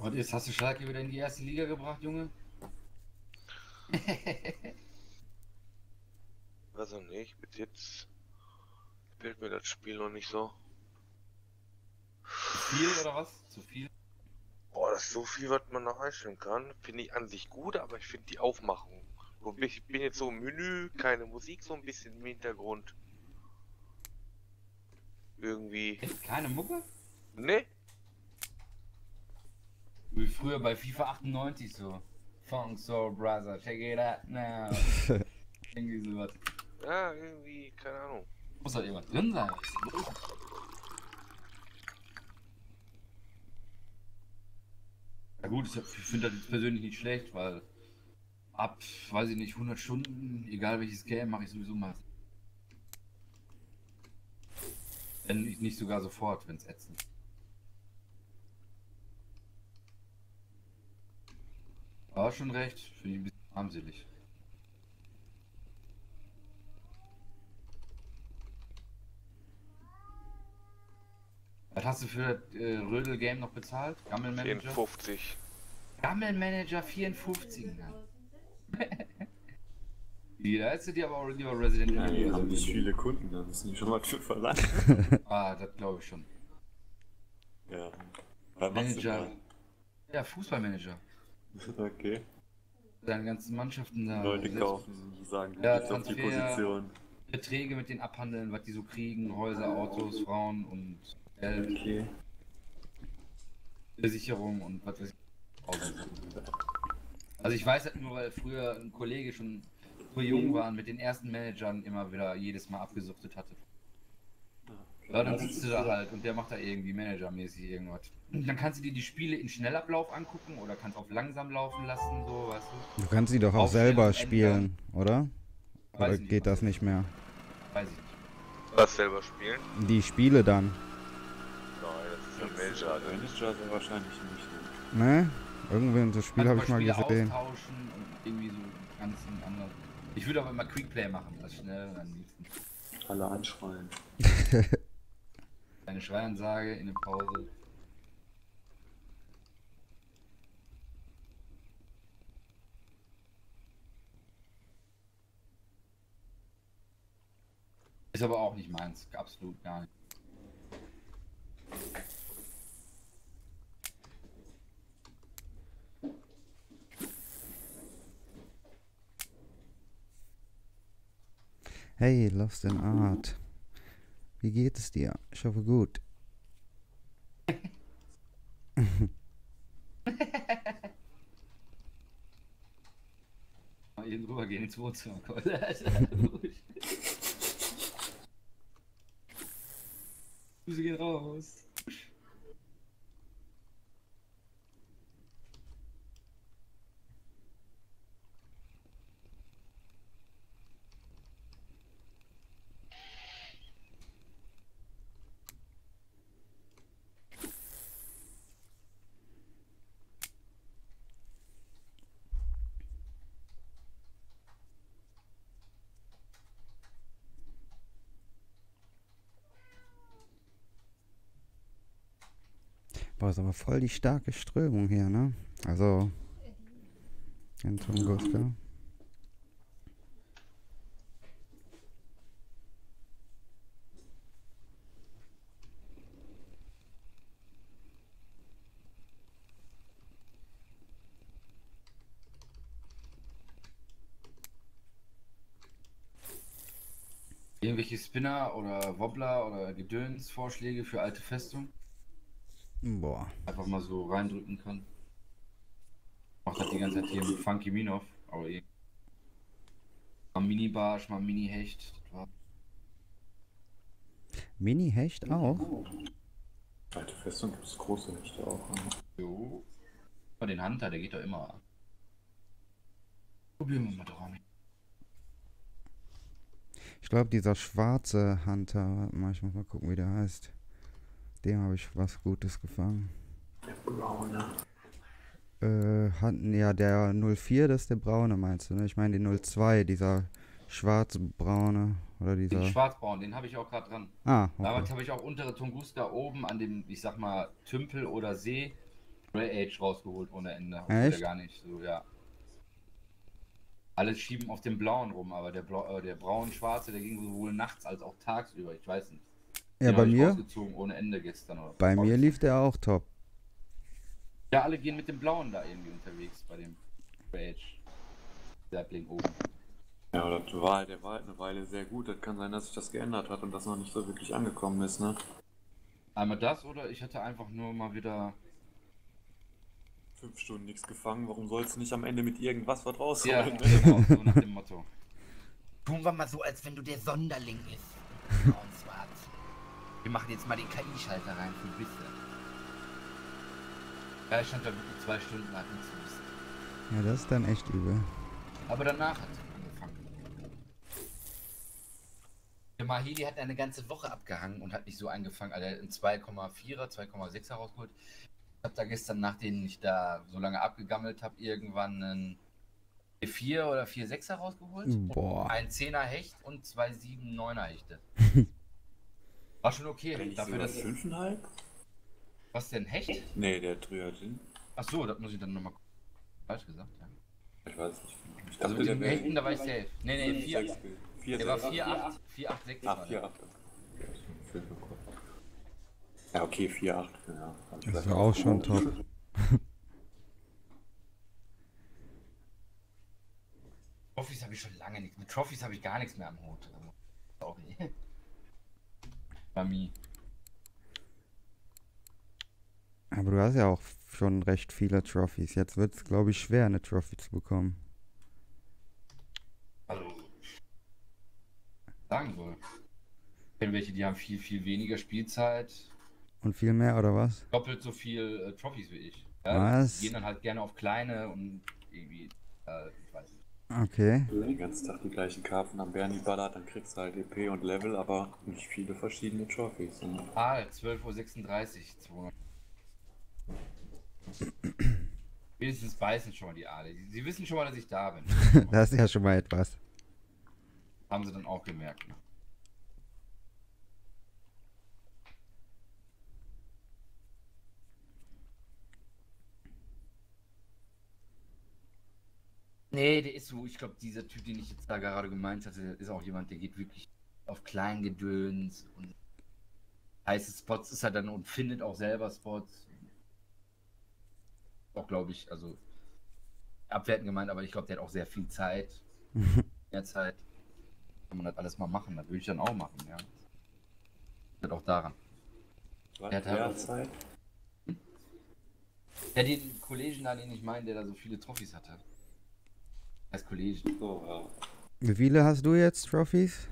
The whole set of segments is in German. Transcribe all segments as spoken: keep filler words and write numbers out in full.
Und jetzt hast du Schalke wieder in die erste Liga gebracht, Junge? Weiß auch nicht, bis jetzt gefällt mir das Spiel noch nicht so. Zu viel oder was? Zu viel? Boah, das ist so viel, was man noch einstellen kann. Finde ich an sich gut, aber ich finde die Aufmachung. So, Ich bin jetzt so im Menü, keine Musik, so ein bisschen im Hintergrund. Irgendwie. Echt keine Mucke? Ne? Wie früher bei FIFA achtundneunzig so. Funk Soul Brother, check it out now. Irgendwie sowas. Ja, irgendwie, keine Ahnung. Muss doch irgendwas drin sein. Was ist denn los? Ja gut, ich finde das jetzt persönlich nicht schlecht, weil ab, weiß ich nicht, hundert Stunden, egal welches Game, mache ich sowieso mal. Wenn nicht nicht sogar sofort, wenn es ätzend ist. Aber schon recht, finde ich ein bisschen armselig. Was hast du für das äh, Rödel-Game noch bezahlt? Gammelmanager? vierundfünfzig. Gammelmanager vierundfünfzig. Wie, da hättest du dir aber auch lieber Resident Ja, Evil die oder haben so nicht gegeben. viele Kunden, da müssen die schon mal für verlangen. Ah, das glaube ich schon. Ja. Was machst du Manager. Ja, Fußballmanager. da? Okay. Deine ganzen Mannschaften da. Leute selbst- kaufen, sagen, Ja, geht's auf die Transfer. Position. Beträge mit denen abhandeln, was die so kriegen, Häuser, Autos, Frauen und Geld, Okay. Versicherung und was weiß ich. Also ich weiß halt nur, weil früher ein Kollege schon so jung war und mit den ersten Managern immer wieder jedes Mal abgesuchtet hatte. Ja, dann sitzt du da halt und der macht da irgendwie managermäßig irgendwas. Dann kannst du dir die Spiele in Schnellablauf angucken oder kannst auf langsam laufen lassen, so, weißt du. Du kannst sie doch auch Aufstellen selber und spielen, oder? Weiß Oder ich nicht, geht was das nicht mehr? Weiß ich nicht. Was selber spielen? Die Spiele dann, Nein, das ist ein Manager, Manager. Manager sind wahrscheinlich nicht. Ne? ne? Irgendwie in so Spiel habe ich mal Spiele gesehen. austauschen und irgendwie so ganz ein anderes. Ich würde aber immer Quickplay machen, das schnell am liebsten. Alle anschreien. Eine Schreiansage in der Pause. Ist aber auch nicht meins, absolut gar nicht. Hey, Lost in Art. Wie geht es dir? Ich hoffe gut. Mal eben rübergehen ins Wohnzimmer. Grüße gehen raus. Boah, ist aber voll die starke Strömung hier, ne? Also, in Tunguska. Irgendwelche Spinner oder Wobbler oder Gedöns-Vorschläge für alte Festung? Boah. Einfach mal so reindrücken kann. Macht das die ganze Zeit hier mit Funky Minov, aber eh. Mal Mini-Barsch, mal Mini-Hecht. Das war Mini-Hecht auch? Alte Festung gibt es große Hechte auch. Ne? jo. Aber den Hunter, der geht doch immer an. Probieren wir mal dran. Ich glaube, dieser schwarze Hunter, warte mal, ich muss mal gucken, wie der heißt. Dem habe ich was Gutes gefangen. Der braune. Äh, Hun- ja, der null vier, das ist der braune, meinst du, ne? Ich meine den null zwei, dieser schwarz-braune oder Den dieser... Schwarzbraun, den habe ich auch gerade dran. Ah, Damals okay. habe ich auch untere Tunguska oben an dem, ich sag mal, Tümpel oder See Grey Age rausgeholt ohne Ende. Obwohl der Echt? gar nicht so, ja. Alles schieben auf den blauen rum, aber der, Blau, äh, der braun-schwarze, der ging sowohl nachts als auch tagsüber. Ich weiß nicht. Ja, Den bei hab ich mir, rausgezogen ohne Ende gestern. Oder bei mir vorgestern. lief der auch top. Ja, alle gehen mit dem blauen da irgendwie unterwegs bei dem Grey Age. Sapling oben. Ja, das war halt, der war halt eine Weile sehr gut. Das kann sein, dass sich das geändert hat und das noch nicht so wirklich angekommen ist, ne? Einmal das oder ich hatte einfach nur mal wieder. Fünf Stunden nichts gefangen, warum sollst du nicht am Ende mit irgendwas was Ja, rausholen? genau, so nach dem Motto. Tun wir mal so, als wenn du der Sonderling bist. Braun schwarz. Wir machen jetzt mal den K I-Schalter rein für Bisse. Ja, ich stand da wirklich zwei Stunden lang nichts zu wissen. Ja, das ist dann echt übel. Aber danach hat es angefangen. Der Mahili hat eine ganze Woche abgehangen und hat nicht so angefangen. Also er hat einen zwei Komma vierer, zwei Komma sechser rausgeholt. Ich habe da gestern, nachdem ich da so lange abgegammelt habe, irgendwann einen vier Komma vier oder vier Komma sechser rausgeholt. Boah. Ein Zehner Hecht und zwei Komma sieben neuner Hechte. War schon okay. Wenn ich Dafür, sogar dass, fünfeinhalb? was denn, Hecht? Nee, der Triotin. Ach so, das muss ich dann nochmal falsch gesagt, ja. Ich weiß nicht. Ich Also dachte, mit der den wäre Hechten, da war ich safe. Nee, nee, vier. vier Der war vier Komma acht, vier Komma acht sechs. Ah, vier Komma acht. Ja, okay, vier Komma acht. Ja, hab ich Das vielleicht war auch schon top. Trophys habe ich schon lange nichts. Mit Trophys habe ich gar nichts mehr am Hut. Also, sorry. Mami. Aber du hast ja auch schon recht viele Trophys. Jetzt wird es, glaube ich, schwer, eine Trophy zu bekommen. Also. Sagen soll. Ich kenne welche, die haben viel, viel weniger Spielzeit. Und viel mehr, oder was? Doppelt so viel äh, Trophys wie ich. Ja, Was? Die gehen dann halt gerne auf kleine und irgendwie. Äh, ich weiß nicht. Okay. Wenn du den ganzen Tag die gleichen Karten am Bernie ballert, dann kriegst du halt E P und Level, aber nicht viele verschiedene Trophys. Ne? Ah, zwölf Uhr sechsunddreißig. zweihundert. Wenigstens beißen schon mal die Aale. Sie, sie wissen schon mal, dass ich da bin. Das ist ja schon mal etwas. Haben sie dann auch gemerkt. Ne? Nee, der ist so, ich glaube, dieser Typ, den ich jetzt da gerade gemeint hatte, ist auch jemand, der geht wirklich auf Kleingedöns und heiße Spots ist er dann und findet auch selber Spots. Auch, glaube ich, also abwertend gemeint, aber ich glaube, der hat auch sehr viel Zeit. Mehr Zeit. Kann man das alles mal machen, das würde ich dann auch machen, ja. Das auch daran. Was? Der hat halt Ja, auch- Zeit. Ja, den Kollegen da, den ich meine, der da so viele Trophys hatte. Als Kollegen. So, ja. Wie viele hast du jetzt, Trophys?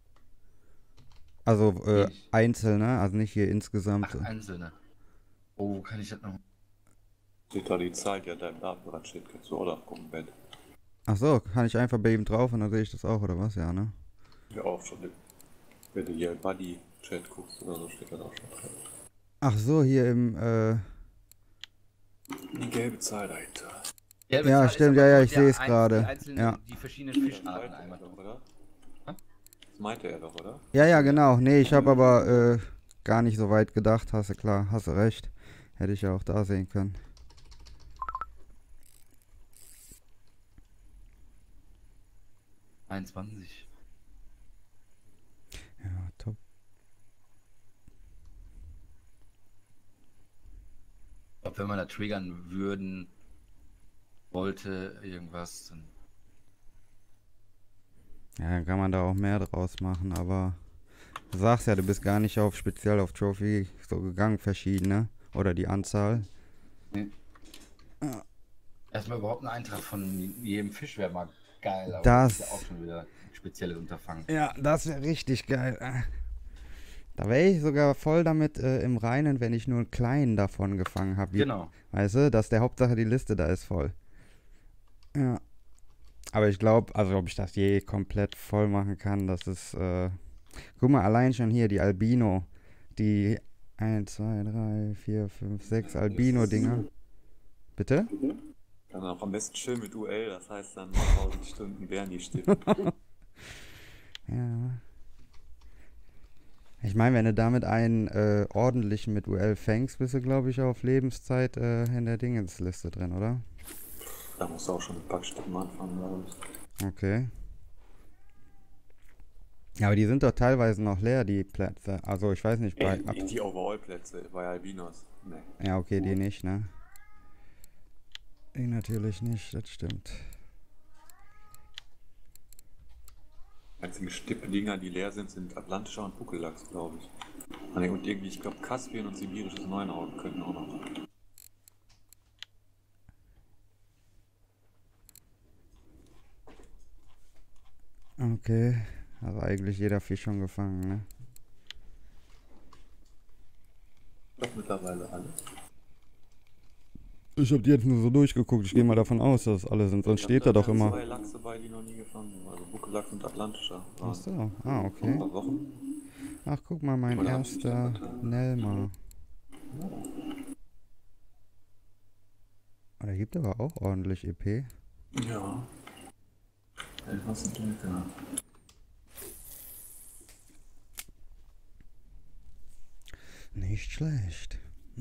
Also äh, Wenig. einzelne, also nicht hier insgesamt. Acht einzelne. Oh, wo kann ich das noch? Steht da die Zeit, ja, dein Datenblatt steht, kannst du auch nachgucken, Ben. Ach so, kann ich einfach bei ihm drauf und dann sehe ich das auch, oder was? Ja, ne? Ja, auch schon. Wenn du hier im Buddy-Chat guckst oder so, steht das auch schon drin. Ach so, hier im, äh, Die gelbe Zahl dahinter. Gelbe Ja, Zahl ist stimmt, aber ja, ja, nur ich der seh's einzelne- gerade. Die, einzelnen, Ja. die verschiedenen Das Fischarten meinte er einmal. doch, oder? Hä? Das meinte er doch, oder? ja, ja, genau. Nee, ich habe aber äh, gar nicht so weit gedacht, hast du klar, hast du recht. Hätte ich ja auch da sehen können. einundzwanzig. Ja, top. Ich glaube, wenn man da triggern würden, wollte, irgendwas, dann. Ja, dann kann man da auch mehr draus machen, aber du sagst ja, du bist gar nicht auf speziell auf Trophy so gegangen, verschiedene. Oder die Anzahl. Erstmal überhaupt ein Eintrag von jedem Fisch wäre mal geil, aber Das- ist ja auch schon wieder ein spezielles Unterfangen. Ja, das wäre richtig geil. Da wäre ich sogar voll damit äh, im Reinen, wenn ich nur einen kleinen davon gefangen habe. Genau. Weißt du, dass der Hauptsache die Liste da ist voll. Ja. Aber ich glaube, also ob ich das je komplett voll machen kann, das ist, äh, guck mal, allein schon hier die Albino, die eins, zwei, drei, vier, fünf, sechs Albino-Dinger. Bitte? Dann auch am besten schön mit U L, das heißt dann tausend Stunden Bernie stimmen. Ja. Ich meine, wenn du damit einen äh, ordentlichen mit U L fängst, bist du, glaube ich, auf Lebenszeit äh, in der Dingensliste drin, oder? Da musst du auch schon mit Backstuppen anfangen, glaube ich. Okay. Ja, aber die sind doch teilweise noch leer, die Plätze. Also ich weiß nicht, bei... Ey, nicht die Overall-Plätze bei Albinos. Nee. Ja, okay, die nicht, ne? Die natürlich nicht, das stimmt. Die einzigen Stippdinger, die leer sind, sind Atlantischer und Buckellachs, glaube ich. Ah, nee, und irgendwie, ich glaube, Kaspien und sibirisches Neunaugen könnten auch noch. Okay, also eigentlich jeder Fisch schon gefangen, ne? Doch mittlerweile alle. Ich hab die jetzt nur so durchgeguckt, ich gehe mal davon aus, dass es alle sind, sonst Ich hab steht da doch ganz immer... zwei Lachse bei, die noch nie gefangen, also Buckellachs und Atlantischer. Ach so, ah, Vor okay. ein paar Wochen. Ach, guck mal, mein Oder hab ich erster mich vertan? Nelma. Oh, der gibt aber auch ordentlich E P. Ja. Etwas drunter. Nicht schlecht.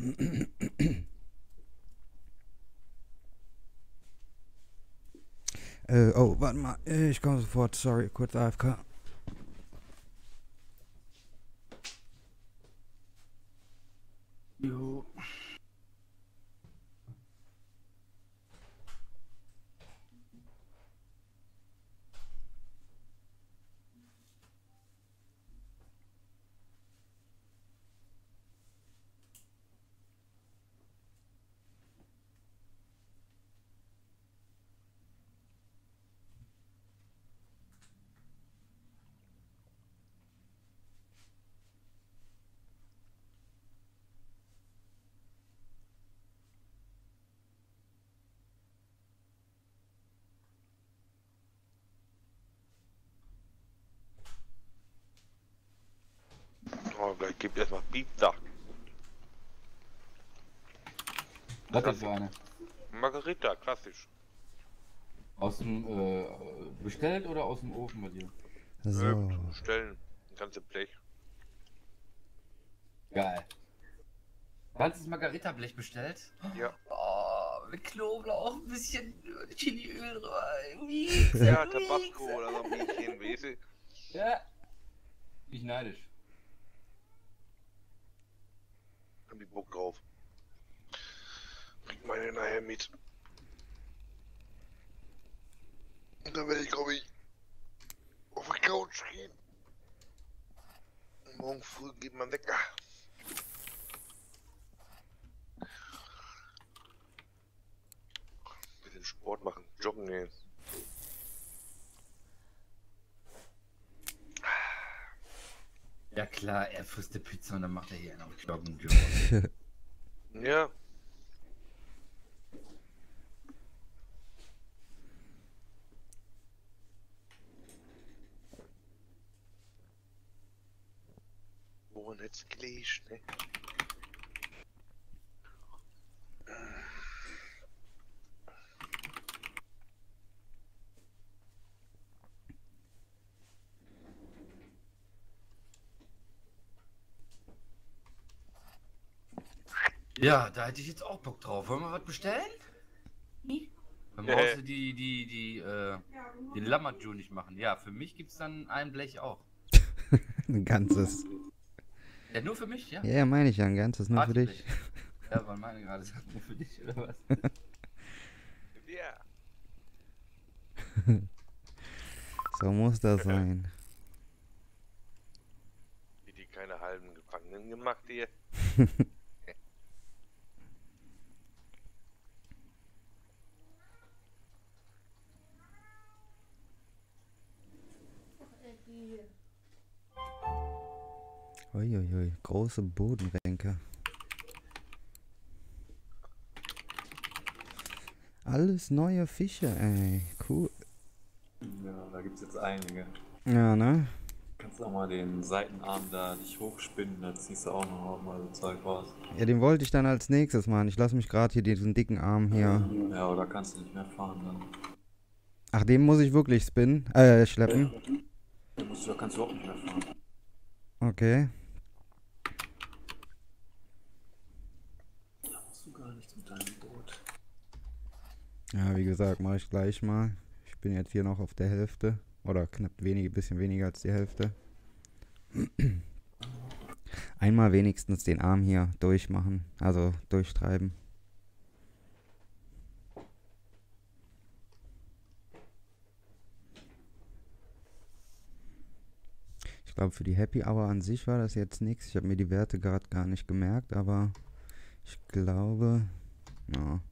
äh, oh, warte mal, ich komme sofort, sorry, kurz A F K. Jo. Oh, gleich gibt erstmal Pizza. Was ist für eine? Margarita, klassisch. Aus dem, äh, bestellt oder aus dem Ofen bei dir? So. Ähm, bestellen. Ein ganzes Blech. Geil. Ganzes Margarita-Blech bestellt? Ja. Oh, mit Knoblauch, ein bisschen Chiliöl drüber. Ja, Tabasco oder so ein bisschen, weißt du? Ja. Ich neidisch. Hab ich Bock drauf. Bringt meine nachher mit. Und dann werde ich, glaube ich, auf die Couch gehen. Und morgen früh geht man Wecker. Bisschen Sport machen, joggen gehen. Ja klar, er frisst die Pizza und dann macht er hier noch Joggen. Ja. Woran hätt's gelegt, ne? Ja, da hätte ich jetzt auch Bock drauf. Wollen wir was bestellen? Dann Ja. brauchst du die, die, die, äh, den Lammerju nicht machen. Ja, für mich gibt's dann ein Blech auch. Ein ganzes. Ja, nur für mich, ja? Ja, ja, meine ich ja, ein ganzes, nur für dich. Partyblech. Ja, weil meine gerade sagt, nur für dich, oder was? Ja. So muss das sein. Wie die keine halben Gefangenen gemacht hier. Uiuiui, große Bodenbänke. Alles neue Fische, ey. Cool. Ja, da gibt's jetzt einige. Ja, ne? Kannst du auch mal den Seitenarm da dich hochspinnen, da ziehst du auch noch mal so Zeug raus. Ja, den wollte ich dann als nächstes machen. Ich lasse mich gerade hier diesen dicken Arm hier. Ja, oder kannst du nicht mehr fahren dann. Ach, den muss ich wirklich spinnen? Äh, schleppen? Den musst du, kannst du auch nicht mehr fahren. Okay. Ja, wie gesagt, mache ich gleich mal. Ich bin jetzt hier noch auf der Hälfte. Oder knapp wenige, bisschen weniger als die Hälfte. Einmal wenigstens den Arm hier durchmachen. Also durchtreiben. Ich glaube, für die Happy Hour an sich war das jetzt nichts. Ich habe mir die Werte gerade gar nicht gemerkt, aber ich glaube, ja,